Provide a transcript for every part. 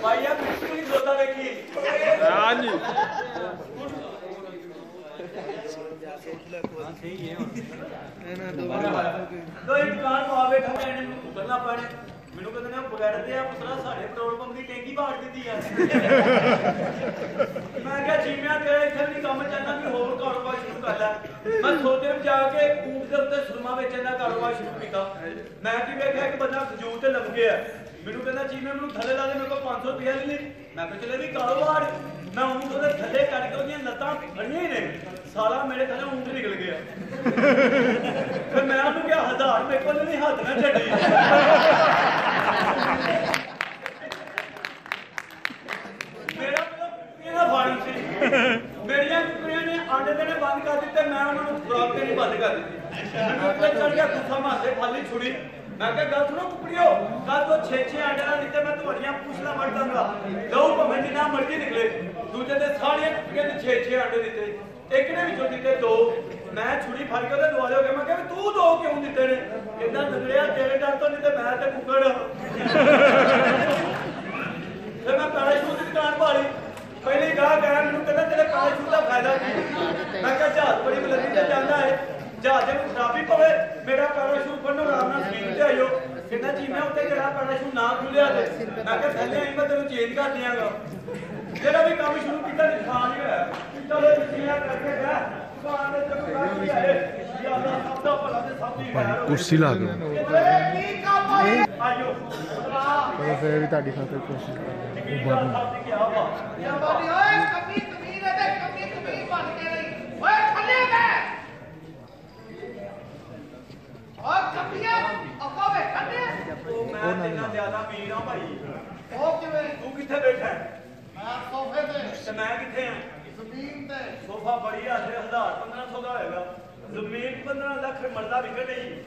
भाई यार बिल्कुल नहीं सोता देखी हाँ जी तो एक दुकान पा बैठा मैंने करना पड़े ਮੈਨੂੰ ਕਹਿੰਦੇ ਨੇ ਬਗੈਰ ਤੇ ਆ ਪੁੱਤਰਾ ਸਾਡੇ ਪੈਟਰੋਲ ਪੰਪ ਦੀ ਟੈਂਕੀ ਬਾੜ ਦਿੱਤੀ ਆ ਮੈਂ ਕਿਹਾ ਜੀਵਿਆ ਤੇਰੇ ਇੱਥੇ ਨਹੀਂ ਕੰਮ ਚੱਲਦਾ ਵੀ ਹੋਰ ਕਾਰੋਬਾਰ ਸ਼ੁਰੂ ਕਰ ਲੈ ਮੈਂ ਸੋਚੇ ਜਾ ਕੇ ਕੂਟ ਦੇ ਉੱਤੇ ਸੁਰਮਾ ਵੇਚਣ ਦਾ ਕਾਰੋਬਾਰ ਸ਼ੁਰੂ ਕੀਤਾ ਮੈਂ ਕੀ ਵੇਖਿਆ ਕਿ ਬੰਦਾ ਖਜੂਰ ਤੇ ਲੱਗ ਗਿਆ ਮੈਨੂੰ ਕਹਿੰਦਾ ਜੀਵਿਆ ਮੈਨੂੰ ਥੱਲੇ ਲਾ ਦੇ ਮੇਰੇ ਕੋਲ 500 ਰੁਪਏ ਲੈ ਲਈ ਮੈਂ ਕਿਹਾ ਚਲੇ ਵੀ ਕਾਰੋਬਾਰ ਮੈਂ ਉਹਦੇ ਥੱਲੇ ਕੱਢ ਕੇ ਉਹਦੀਆਂ ਲੱਤਾਂ ਫੜੀਆਂ ਹੀ ਨੇ ਸਾਲਾ ਮੇਰੇ ਥੱਲੇ ਉਂਟ ਨਿਕਲ ਗਿਆ ਫਿਰ ਮੈਂ ਉਹਨੂੰ ਕਿਹਾ 1000 ਮੇਰੇ ਕੋਲ ਨਹੀਂ ਹੱਥ ਨਾ ਛੱਡੀ ਮੇਰਾ ਇਹਦਾ ਫਾਰਮ ਸੀ ਮੇਰੀਆਂ ਕੁੜੀਆਂ ਨੇ ਆਂਡੇ ਦੇਣੇ ਬੰਦ ਕਰ ਦਿੱਤੇ ਮੈਂ ਉਹਨਾਂ ਨੂੰ ਖੁਰਾਕ ਦੇਣੀ ਬੰਦ ਕਰ ਦਿੱਤੀ ਮੈਨੂੰ ਉੱਤੇ ਚੜ ਗਿਆ ਗੁੱਸਾ ਮਾਰਦੇ ਖਾਲੀ ਛੁੜੀ ਮੈਂ ਕਿਹਾ ਗੱਲ ਸੁਣੋ ਕੁਕੜਿਓ ਕੱਲ ਤੋਂ 6-6 ਆਂਡੇ ਨਾਲ ਦਿੱਤੇ ਮੈਂ ਤੁਹਾਡੀਆਂ ਪੁੱਛਲਾ ਵੜ ਦਾਂਗਾ ਲਓ ਭਾਵੇਂ ਜਿੰਨਾ ਮਰਜ਼ੀ ਨਿਕਲੇ ਦੂਜੇ ਦੇ ਸਾਰੀਆਂ ਕੁਕੜੀਆਂ ਨੇ 6-6 ਆਂਡੇ ਦਿੱਤੇ ਇੱਕ ਨੇ ਵਿੱਚੋਂ ਦਿੱਤੇ 2 ਮੈਂ ਛੁਰੀ ਫੜ ਕੇ ਉਹਦੇ ਦੁਆਲੇ ਹੋ ਗਿਆ ਮੈਂ ਕਿਹਾ ਤੂੰ 2 ਕਿਉਂ ਦਿੱਤੇ ਨੇ ਕਹਿੰਦਾ ਨਗੜਿਆ ਤੇਰੇ ਡਰ ਤੋਂ ਨਹੀਂ ਤੇ ਮੈਂ ਤੇ ਕੁੱਕੜ ਫਿਰ ਮੈਂ ਪੈਰਾਸ਼ੂਟ ਦੀ ਦੁਕਾਨ ਭਾਲੀ ਪਹਿਲੀ ਗਾਹ ਗਿਆ ਮੈਨੂੰ ਕਹਿੰਦਾ ਤੇਰੇ ਪੈਰਾਸ਼ੂਟ ਦਾ ਫਾਇਦਾ ਕੀ ਮੈਂ ਕਿਹਾ ਜਹਾਜ਼ ਬੜੀ ਬੁਲੰਦੀ ਤੇ ਜਾਂਦਾ ਹੈ ਜਹਾਜ਼ ਨੂੰ ਖਰਾਬੀ ਪਵੇ ਮੇਰਾ ਪੈਰਾਸ਼ੂਟ ਫੜਨੋਂ ਆਰਾਮ ਨਾਲ ਜ਼ਮੀਨ ਤੇ ਆਇਓ ਕਹਿੰਦਾ ਜੀ ਮੈਂ ਉੱਤੇ ਜਿਹੜਾ ਪੈਰਾਸ਼ੂਟ ਨਾ ਖੁੱਲਿਆ ਤੇ ਮੈਂ ਕਿਹਾ ਥੱਲੇ ਆਈ ਮੈਂ ਤੈਨੂੰ ਚੇਂਜ ਕਰ ਦਿਆਂਗਾ ਜਿਹੜਾ ਵੀ ਕੰਮ ਸ਼ੁਰੂ ਕੀਤਾ ਨੁਕਸਾਨ ਹੀ ਹੋਇਆ ਚਲੋ ਤੁਸੀਂ ਕਰਕੇ ਗਿਆ ਦੁਕਾਨ ਦੇ ਚੱਕਰ ਕੀ ਆਏ ਯਾ ਅੱਲਾਹ ਸਭ ਦਾ ਭਲਾ ਤੇ ਸਭ ਦੀ ਖੈਰ ਕੁਰਸੀ ਲਾ ਦੋ ਕੀ ਕੰਮ ਆਇਓ ਚਲੋ ਫੇਰ ਵੀ ਤੁਹਾਡੀ ਖਾਤਰ ਕੋਸ਼ਿਸ਼ ਕਰਾਂਗੇ ਕੀ ਬਾਤ ਓਏ ਕਮੀ ਕਮੀਰ ਹੈ ਤੇ ਕਮੀ ਕਮੀਰ ਬਣ ਕੇ ਰਹੀ ਓਏ ਥੱਲੇ ਬੈ ਓਏ ਕਮੀਆਂ ਅੱਗਾ ਵੇ ਥੱਲੇ ਮੈਂ ਤੇਨਾਂ ਜ਼ਿਆਦਾ ਅਮੀਰ ਹਾਂ ਭਾਈ ਉਹ ਕਿਵੇਂ ਤੂੰ ਕਿੱਥੇ ਬੈਠਾ ਹੈ ਮੈਂ ਸੋਫੇ ਤੇ ਤੇ ਮੈਂ ਕਿੱਥੇ ਹਾਂ ਜ਼ਮੀਨ ਤੇ ਸੋਫਾ ਬੜੀ ਆ 1000-1500 ਦਾ ਹੋਏਗਾ ਜ਼ਮੀਨ 15 ਲੱਖ ਮਰਦਾ ਵਿਕਟ ਹੈ ਜੀ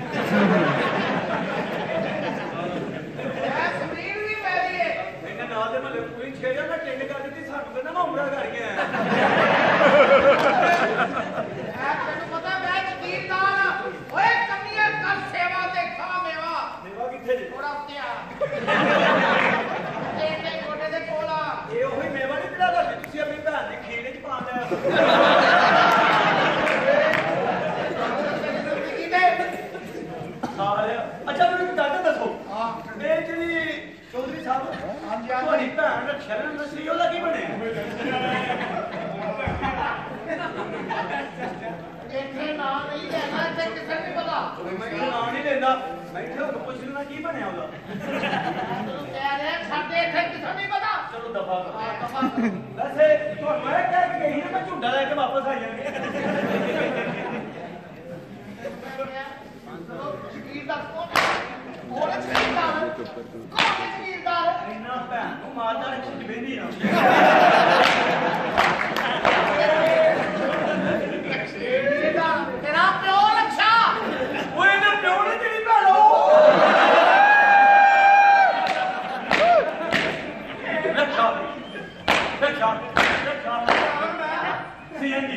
ਇਹ ਜ਼ਮੀਨ ਵੀ ਮੇਰੀ ਹੈ ਇਹਨਾਂ ਨਾਲ ਦੇ ਮਹੱਲੇ ਪੂਰੀ 6000 ਦਾ ਟਿੰਡ ਕਰ ਦਿੱਤੀ ਸਾਨੂੰ ਕਹਿੰਦਾ ਮੈਂ ਉਮਰਾ ਕਰ ਗਿਆ ਤੈਨੂੰ ਪਤਾ ਮੈਂ ਜ਼ਮੀਨਦਾਰ ਓਏ ਕਮੀਆਂ ਕਰ ਸੇਵਾ ਤੇ ਖਾ ਮੇਵਾ ਮੇਵਾ ਕਿੱਥੇ ਜੀ ਥੋੜਾ ਉੱਤੇ ਆ ਤੇ ਕੋਡੇ ਦੇ ਕੋਲ ਆ ਇਹ ਉਹੀ ਮੇਵਾ ਨਹੀਂ ਪਿਲਾ ਦਾ ਤੁਸੀਂ ਆਪਣੀ ਭੈਣ ਦੀ ਖੀਰ ਚ ਪਾ ਲਿਆ ਅੱਛਾ ਮੈਨੂੰ ਇੱਕ ਗੱਲ ਦੱਸੋ ਇਹ ਜਿਹੜੀ ਚੌਧਰੀ ਸਾਹਿਬ ਤੁਹਾਡੀ ਭੈਣ ਸ਼ਰਨ ਨਸਰੀ ਉਹਦਾ ਕੀ ਬਣਿਆ ਇੱਥੇ ਨਾਂ ਨਹੀਂ ਲੈਣਾ ਇੱਥੇ ਕਿਸੇ ਨੂੰ ਪਤਾ ਮੈਂ ਨਾਂ ਨਹੀਂ ਲੈਂਦਾ ਮੈਂ ਕਿਹਾ ਪੁੱਛ ਲੈਣਾ ਕੀ ਬਣਿਆ ਉਹਦਾ ਤੈਨੂੰ ਕਹਿ ਰਿਹਾ ਸਾਡੇ ਇੱਥੇ ਕਿਸੇ ਨੂੰ ਪਤਾ ਚਲੋ ਦਫਾ ਵੈਸੇ ਤੁਹਾਨੂੰ ਮੈਂ ਕਹਿ ਕੇ ਗਈ ਨਾ ਮੈਂ ਝੁੰਡਾ ਲੈ ਕੇ ਵਾਪਸ ਆ ਜਾਵਾਂਗੇ ਜ਼ਮੀਨਦਾਰ ਕੌਣ ਜ਼ਮੀਨਦਾਰ ਜ਼ਮੀਨਦਾਰ ਇੰਨਾ ਭੈਣ ਨੂੰ ਮਾਰਦਾ ਰੱਖੀ ਬੈਂਦੀ ਆ ਤੇਰਾ ਪਿਓ ਰੱਖਾ ਓਏ ਨਾ ਪਿਓ ਨੇ ਤੇਰੀ ਭੈਣੋ ਰੱਖਾ ਰੱਖਾ ਰੱਖਾ ਸੀਐਨਜੀ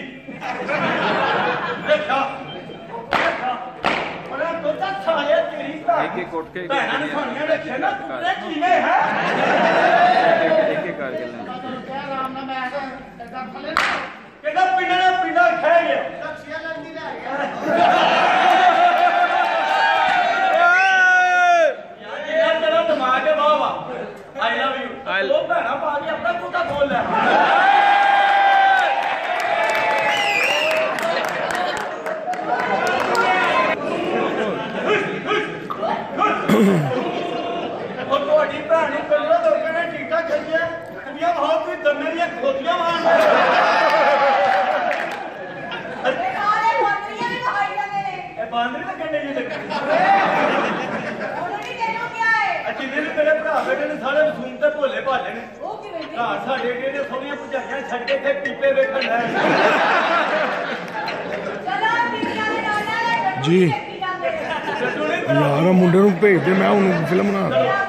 ਰੱਖਾ ਰੱਖਾ ਉਹਨੇ ਤੋਤਾ ਸਾਲਿਆ ਤੇਰੀ ਭੈਣ एक कोट के ਭੈਣਾਂ ਨੂੰ ਖਾਣੀਆਂ ਰੱਖਿਆ ਨਾ ਤੂੰ ਤੇ ਕਿਵੇਂ ਹੈ एक करके लेना ਕਹਿ ਆਰਾਮ ਨਾਲ ਮੈਂ ਇਹਦਾ ਥੱਲੇ ਕਹਿੰਦਾ ਪਿੰਡਾਂ ਦਾ ਪਿੰਡਾ ਖਹਿ ਗਿਆ ਤਕਸੀਆ ਲੰਦੀ ਲੈ ਗਿਆ ਯਾਰ ਤੇਰਾ ਦਿਮਾਗ ਹੈ ਵਾਹ ਵਾਹ ਆਈ ਲਵ ਯੂ ਉਹ ਭੈਣਾ ਪਾ ਕੇ ਆਪਣਾ ਕੋਟਾ ਖੋਲ ਲੈ ਉਹ ਤੁਹਾਡੀ ਭੈਣ ਨੂੰ ਕੱਲਾ ਲੋਕਾਂ ਨੇ ਟੀਕਾ ਚੱਲਿਆ ਕੁੜੀਆਂ ਬਹੁਤ ਕੋਈ ਦੰਨੇ ਦੀਆਂ ਖੋਤੀਆਂ ਮਾਰਦਾ ਇਹ ਬਾਂਦਰੀ ਦਾ ਕੰਡੇ ਜੀ ਲੱਗੇ ਜਿੰਨੇ ਵੀ ਮੇਰੇ ਭਰਾ ਬੇਟੇ ਨੇ ਸਾਰੇ ਵਸੂਮ ਤੇ ਭੋਲੇ ਭਾਲੇ ਨੇ ਘਰ ਸਾਡੇ ਜਿਹੜੇ ਸੋਹਣੀਆਂ ਭੁਜਾਈਆਂ ਛੱਡ ਕੇ ਇੱਥੇ ਪੀਪੇ ਵੇਖਣ ਲੈ ਜੀ ਯਾਰ ਮੁੰਡੇ ਨੂੰ ਭੇਜ ਦੇ ਮੈਂ ਉਹਨੂੰ ਫਿਲਮ ਬਣਾ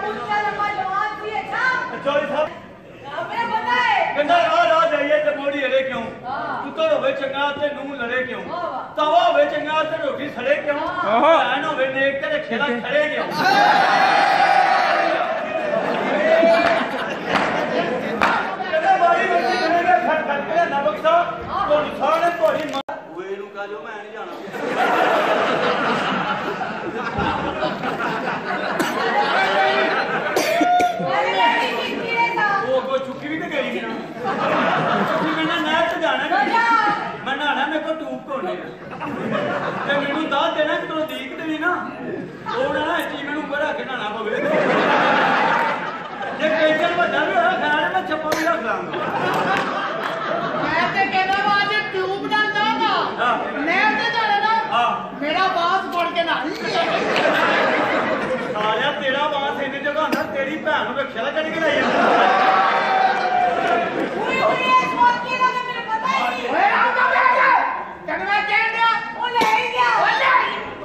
ਚੌਧਰੀ ਸਾਹਿਬ ਕਹਿੰਦਾ ਰਾਹ ਜਾਈਏ ਤੇ ਮੋੜੀ ਅੜੇ ਕਿਉਂ ਪੁੱਤਰ ਹੋਵੇ ਚੰਗਾ ਤੇ ਨੂੰਹ ਲੜੇ ਕਿਉਂ ਤਵਾ ਹੋਵੇ ਚੰਗਾ ਤੇ ਰੋਟੀ ਸੜੇ ਕਿਉਂ ਭੈਣ ਹੋਵੇ ਨੇਕ ਤੇ ਖੇਲਾ ਖੜੇ ਕਿਉਂ ਹੋਣੇ ਤੇ ਮੈਨੂੰ ਦੱਸ ਦੇਣਾ ਕਿ ਤੂੰ ਦੀਕਤ ਵੀ ਨਾ ਉਹ ਨਾ ਚੀਜ਼ ਮੈਨੂੰ ਬੜਾ ਕੇ ਨਹਾਣਾ ਪਵੇ ਜੇ ਕੇਜਰ ਵੱਡਾ ਵੀ ਹੋਇਆ ਖਾਣੇ ਮੈਂ ਛੱਪਾ ਵੀ ਰੱਖ ਲਾਂਗਾ ਮੈਂ ਤੇ ਕਹਿੰਦਾ ਵਾ ਅੱਜ ਟਿਊਬ ਨਾਲ ਨਾ ਮੈਂ ਤੇ ਜਾਣਾ ਨਾ ਮੇਰਾ ਬਾਸ ਫੜ ਕੇ ਨਾ ਸਾਲਿਆ ਤੇਰਾ ਬਾਸ ਇੰਨੇ ਜਗ੍ਹਾ ਹੁੰਦਾ ਤੇਰੀ ਭੈਣ ਨੂੰ ਰੱਖਿਆ ਦਾ ਕੱਢ ਕੇ ਲੈ ਜਾਂਦਾ ਓਏ ਆਉਂਦਾ ਬੈਠ ਤੈਨੂੰ ਮੈਂ ਕਹਿਣ ਦਿਆ ਉਹ ਲੈ ਹੀ ਗਿਆ ਉਹ ਲੈ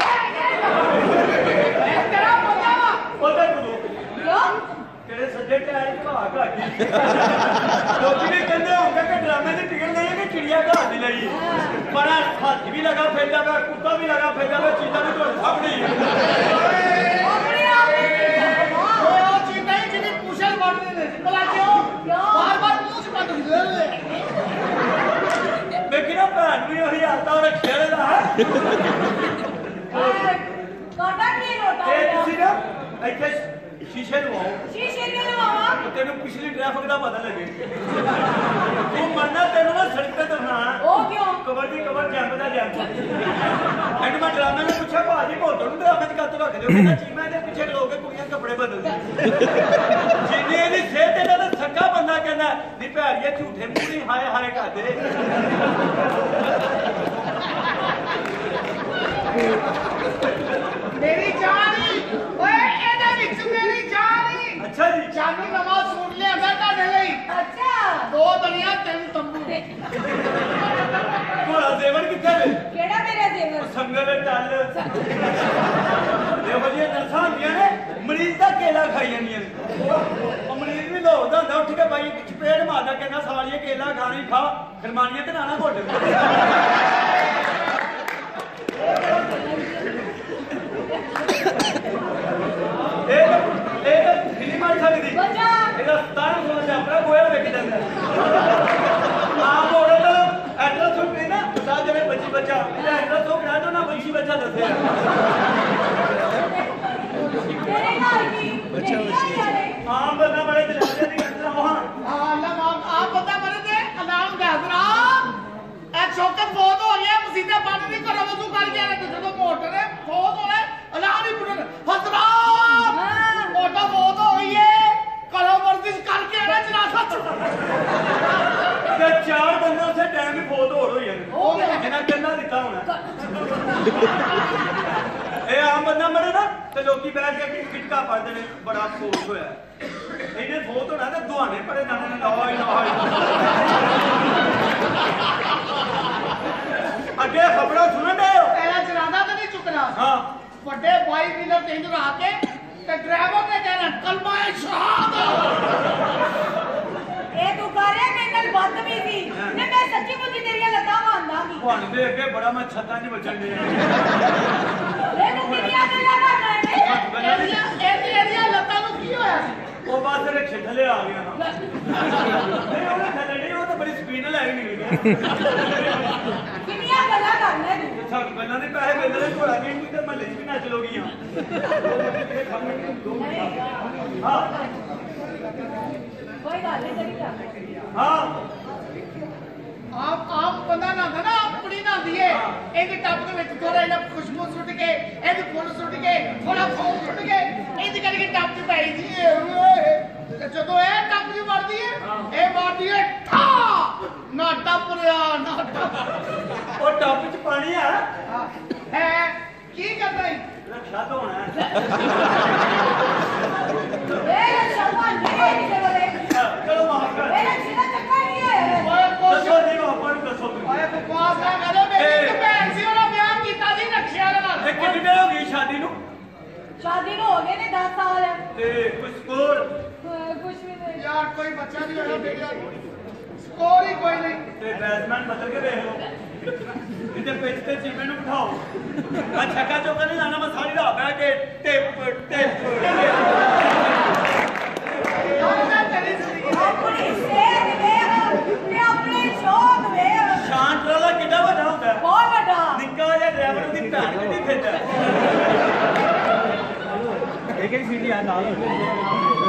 ਇਹ ਤੇਰਾ ਪਤਾ ਵਾ ਉਹਦਾ ਗੁਰੂ ਕਿਉਂ ਤੇਰੇ ਸੱਜੇ ਟਾਇਰ ਘਾ ਘਾਟੀ ਲੋਕੀ ਵੀ ਕਹਿੰਦੇ ਹੋਣਗੇ ਕਿ ਡਰਾਮੇ ਦੀ ਟਿਕਟ ਲਈ ਕਿ ਚਿੜੀਆ ਘਾਟ ਦੀ ਲਈ ਬੜਾ ਹੱਥ ਵੀ ਲਗਾ ਫਿਰਦਾ ਵਾ ਕੁੱਤਾ ਵੀ ਲਗਾ ਫਿਰਦਾ ਵਾ ਚੀਜ਼ਾਂ ਵੀ ਤੁਹਾਡੇ ਸਾਹਮਣੇ ਆਪਣੇ ਆਪ ਓਏ ਉਹ ਚੀਜ਼ ਨਹੀਂ ਜਿਹਦੀ ਪੁਸ਼ਲ ਵੜਦੇ ਨੇ ਭਲਾ ਕਿਉਂ ਬਾਰ-ਬਾਰ ਮੂੰਹ ਚ ਬੰਦ ਹੁੰਦੇ ਲੇਕਿਨ ਉਹ ਭੈਣ ਵੀ ਉਹੀ ਆਤਾ ਉਹ ਰੱਖਿਆ ਦਾ ਤੁਹਾਡਾ ਕੀ ਰੋਟਾ ਇਹ ਤੁਸੀਂ ਨਾ ਇੱਥੇ ਸ਼ੀਸ਼ੇ ਲਵਾਓ ਸ਼ੀਸ਼ੇ ਕਿਉਂ ਲਵਾਵਾਂ ਤੈਨੂੰ ਪਿਛਲੀ ਟ੍ਰੈਫਿਕ ਦਾ ਪਤਾ ਲੱਗੇ ਤੂੰ ਮੰਨਣਾ ਤੈਨੂੰ ਨਾ ਸੜਕ ਤੇ ਤੁਰਨਾ ਉਹ ਕਿਉਂ ਕਬਰ ਦੀ ਕਬਰ ਜੰਗ ਦਾ ਜੰਗ ਐਂਡ ਮੈਂ ਡਰਾਮੇ ਨੂੰ ਪੁੱਛਿਆ ਭਾਜੀ ਮੋਟਰ ਨੂੰ ਡਰਾਮੇ ਚ ਕੱਤ ਰੱਖ ਦਿਓ ਕਹਿੰਦਾ ਚੀਮਾ ਦੇ ਪਿੱਛੇ ਖਲੋ ਕੇ ਕੁੜੀਆਂ ਕੱਪੜੇ ਬਦਲਦੀ ਜਿੰਨੀ ਇਹਦੀ ਸਿਹਤ ਇਹਦਾ ਤਾਂ ਥੱਕਾ ਬੰਦਾ ਕਹਿੰਦਾ ਨੀ ਭੈੜੀਏ ਝੂਠੇ ਮੂੰਹ ਨਹੀਂ ਹਾਏ ਹਾਏ ਕਰਦੇ ਮੇਰੀ ਜਾਨ ਹੀ ਓਏ ਇਹਦੇ ਵਿੱਚ ਮੇਰੀ ਜਾਨ ਹੀ ਅੱਛਾ ਜੀ ਜਾਨੂ ਨਵਾਂ ਸੂਟ ਲਿਆਂਦਾ ਤੁਹਾਡੇ ਲਈ ਅੱਛਾ ਦੋ ਦਲੀਆਂ ਤਿੰਨ ਤੰਬੂ ਭੋਲਾ ਦੇਵਰ ਕਿੱਥੇ ਵੇ ਕਿਹੜਾ ਮੇਰਾ ਦੇਵਰ ਸੰਗਲ ਟੱਲ ਇਹੋ ਜਿਹੀਆਂ ਨਰਸਾਂ ਹੁੰਦੀਆਂ ਨੇ ਮਰੀਜ਼ ਦਾ ਕੇਲਾ ਖਾਈ ਜਾਂਦੀਆਂ ਨੇ ਉਹ ਮਰੀਜ਼ ਵੀ ਲੋੜਦਾ ਹੁੰਦਾ ਉੱਠ ਕੇ ਬਾਈ ਚਪੇੜ ਮਾਰਦਾ ਕਹਿੰਦਾ ਸਾਲੀਏ ਕੇਲਾ ਖਾਣੀ ਖਾ ਖਰਮਾਨੀਆਂ ਤੇ ਨਾਣਾ ਘੁੱਟ ਇਹ ਤਾਂ ਫਿਲਮ ਆ ਸਕਦੀ ਬੱਚਾ ਇਹਦਾ 1700 ਦਾ ਆਪਣਾ ਗੋਇਆ ਵੇਖ ਜਾਂਦਾ ਆਪ ਔਰਤ ਐਡਰੈਸ ਹੁੰਦੀ ਨਾ ਬਤਾ ਜਿਵੇਂ ਬੱਚੀ ਬੱਚਾ ਇਹਦਾ ਐਡਰੈਸ ਹੋ ਗਿਆ ਤਾਂ ਨਾ ਬੱਚੀ ਬੱਚਾ ਦੱਸਿਆ ਤੇਰੇ ਨਾਲ ਕੀ ਬੱਚਾ ਯਾਰੇ ਆਮ ਬੰਦਾ ਬੜੇ ਦਿਲਾਸੇ ਦੀ ਗੱਲ ਰਹਾ ਅੱਲਾ ਮਾਫ ਆਪ ਪਤਾ ਮਰੇ ਤੇ ਅਲਾਮ ਗਾਜ਼ਰਾ ਇਹ ਚੌਕਤ ਬਹੁਤ ਹੋ ਗਿਆ ਮਸੀਦਾ ਬੰਦ ਨਹੀਂ ਕਰੋ ਵਜ਼ੂ ਕਰ ਗਿਆ ਤੇ ਜਦੋਂ ਮੋਟਰ ਹੈ ਬਹੁਤ ਹੋ ਰਿਹਾ ਅਲਾਮ ਨਹੀਂ ਪੁੱਟਣ ਹਜ਼ਰਾ ਮੋਟਰ ਬਹੁਤ ਹੋ ਗਈ ਹੈ ਕਰੋ ਵਰਜ਼ਿਸ਼ ਕਰਕੇ ਆਣਾ ਜਨਾਜ਼ਾ ਤੇ ਚਾਰ ਬੰਦੇ ਉਸੇ ਟਾਈਮ ਹੀ ਫੋਟ ਹੋਈ ਹੋ ਗਿਆ। ਜਾਂਦੇ ਇਹਨਾਂ ਕੰਨਾ ਦਿੱਤਾ ਹੋਣਾ ਇਹ ਆਮ ਬੰਦਾ ਮਰੇ ਨਾ ਤੇ ਲੋਕੀ ਬੈਠ ਕੇ ਕਿਟਕਾ ਪੜਦੇ ਨੇ ਬੜਾ ਅਫਸੋਸ ਹੋਇਆ ਇਹਨੇ ਫੋਟ ਹੋਣਾ ਤੇ ਦੁਆਨੇ ਪੜੇ ਨਾਨੇ ਨੇ ਲਾਵਾ ਹੀ ਅੱਗੇ ਖਬਰਾਂ ਸੁਣਨ ਦੇ ਤੇਰਾ ਜਨਾਜ਼ਾ ਤਾਂ ਨਹੀਂ ਚੁੱਕਣਾ ਹਾਂ ਵੱਡੇ ਬਾਈ ਵੀਲਰ ਤੇ ਇੰਦਰ ਆ ਕੇ ਤੇ ਡਰਾਈਵਰ ਨੇ ਕਹਿਣਾ ਕਲਮਾ ਸ਼ਹਾਦ ਇਹ ਤੂੰ ਕਰ ਰਿਹਾ ਮੇਰੇ ਨਾਲ ਬਦਤਮੀਜ਼ੀ ਨੇ ਮੈਂ ਸੱਚੀ ਮੁੱਚੀ ਤੇਰੀਆਂ ਲੱਤਾਂ ਮਾਰਨਾਂਗੀ ਤੁਹਾਨੂੰ ਦੇ ਅੱਗੇ ਬੜਾ ਮੈਂ ਛੱਤਾਂ 'ਚ ਵੱਜਣ ਦੇ ਇਹ ਤੂੰ ਕਿੰਨੀਆਂ ਗੱਲਾਂ ਕਰਦਾ ਹੈ ਇਹਦੀਆਂ ਲੱਤਾਂ ਨੂੰ ਕੀ ਹੋਇਆ ਸੀ ਉਹ ਬਾਅਦ ਦੇ ਥੱਲੇ ਆ ਗਿਆ ਹਾਂ ਨਹੀਂ ਉਹ ਥੱਲੇ ਨਹੀਂ ਉਹ ਤਾਂ ਬੜੀ ਸਪੀਡ ਨਾਲ ਆਈ ਨਹੀਂ ਗਈ ਕਿੰਨੀਆਂ ਗੱਲਾਂ ਕਰਦਾ ਤੂੰ ਸਾਨੂੰ ਪਹਿਲਾਂ ਦੇ ਪੈਸੇ ਮਿਲਦੇ ਨੇ ਘੋੜਾ ਨਹੀਂ ਕੋਈ ਤੇ ਮਹੱਲੇ 'ਚ ਵੀ ਨੱਚ ਲੋਗੀਆਂ ਹਾਂ ਕੋਈ ਗੱਲ ਨਹੀਂ ਕਰੀ ਕਰ ਹਾਂ ਆਪ ਬੰਦਾ ਨਾ ਹੁੰਦਾ ਨਾ ਆਪ ਕੁੜੀ ਨਾ ਹੁੰਦੀ ਏ ਇਹਦੇ ਟੱਪ ਦੇ ਵਿੱਚ ਥੋੜਾ ਜਿਹਾ ਖੁਸ਼ਬੂ ਸੁੱਟ ਕੇ ਇਹਦੇ ਫੁੱਲ ਸੁੱਟ ਕੇ ਥੋੜਾ ਫੋਮ ਸੁੱਟ ਕੇ ਇਹਦੇ ਕਰਕੇ ਟੱਪ ਚ ਪਾਈ ਜੀ ਤੇ ਜਦੋਂ ਇਹ ਟੱਪ ਚ ਵੜਦੀ ਏ ਇਹ ਮਾਰਦੀ ਏ ਠਾ ਨਾ ਟੱਪ ਰਿਆ ਨਾ ਟੱਪ ਉਹ ਟੱਪ 'ਚ ਪਾਣੀ ਆ ਹੈ ਕੀ ਕਰਦਾ ਈ ਰਖਿਆ ਧੋਣਾ ਹੈ ਇਹ ਸ਼ਰਮਾ ਨਹੀਂ ਦੇ ਬੋਲੇ ਚਲੋ ਮਾਫ ਕਰ ਇਹ ਸਿੱਧਾ ਚੱਕਰ ਨਹੀਂ ਹੋਇਆ ਓਏ ਕੁਛ ਦੱਸੋ ਜੀ ਆਪਾਂ ਨੂੰ ਦੱਸੋ ਤੁਸੀਂ ਓਏ ਬਕਵਾਸ ਨਾ ਕਰੋ ਮੇਰੀ ਇੱਕ ਭੈਣ ਸੀ ਉਹਦਾ ਵਿਆਹ ਕੀਤਾ ਸੀ ਨਕਸ਼ਿਆਂ ਦੇ ਨਾਲ ਇਹ ਕਿੰਨੀ ਦੇਰ ਹੋ ਗਈ ਸ਼ਾਦੀ ਨੂੰ ਸ਼ਾਦੀ ਨੂੰ ਹੋ ਗਏ ਨੇ 10 ਸਾਲ ਤੇ ਕੁਝ ਸਕੋਰ ਕੁਛ ਵੀ ਨਹੀਂ ਯਾਰ ਕੋਈ ਬੱਚਾ ਨਹੀਂ ਹੋਇਆ ਬੇਟਾ ਸਕੋਰ ਹੀ ਕੋਈ ਨਹੀਂ ਤੇ ਬੈਟਸਮੈਨ ਬਦਲ ਕੇ ਵੇਖ ਲਓ ਇਹਦੇ ਪਿੱਛ ਤੇ ਚੀਮੇ ਨੂੰ ਬਿਠਾਓ ਆ ਛੱਕਾ ਚੌਕਾ ਨਹੀਂ ਲਾਣਾ ਮੈਂ ਸਾਰੀ ਰਾਤ ਬਹਿ ਕੇ ਟਿਪ ਤੇਰੀ ਜ਼ਿੰਦਗੀ ਆਪਣੀ ਸੇਧ ਵੇਖ ਤੇ ਆਪਣੇ ਸ਼ੌਕ ਵੇਖ ਸ਼ਾਂਤ ਵਾਲਾ ਕਿੱਡਾ ਵੱਡਾ ਹੁੰਦਾ ਹੈ? ਬਹੁਤ ਵੱਡਾ ਨਿੱਕਾ ਜਿਹਾ ਡਰਾਈਵਰ ਉਹਦੀ ਭੈਣ ਕਿੱਡੀ ਫਿਰਦਾ एक एक सीढ़ी है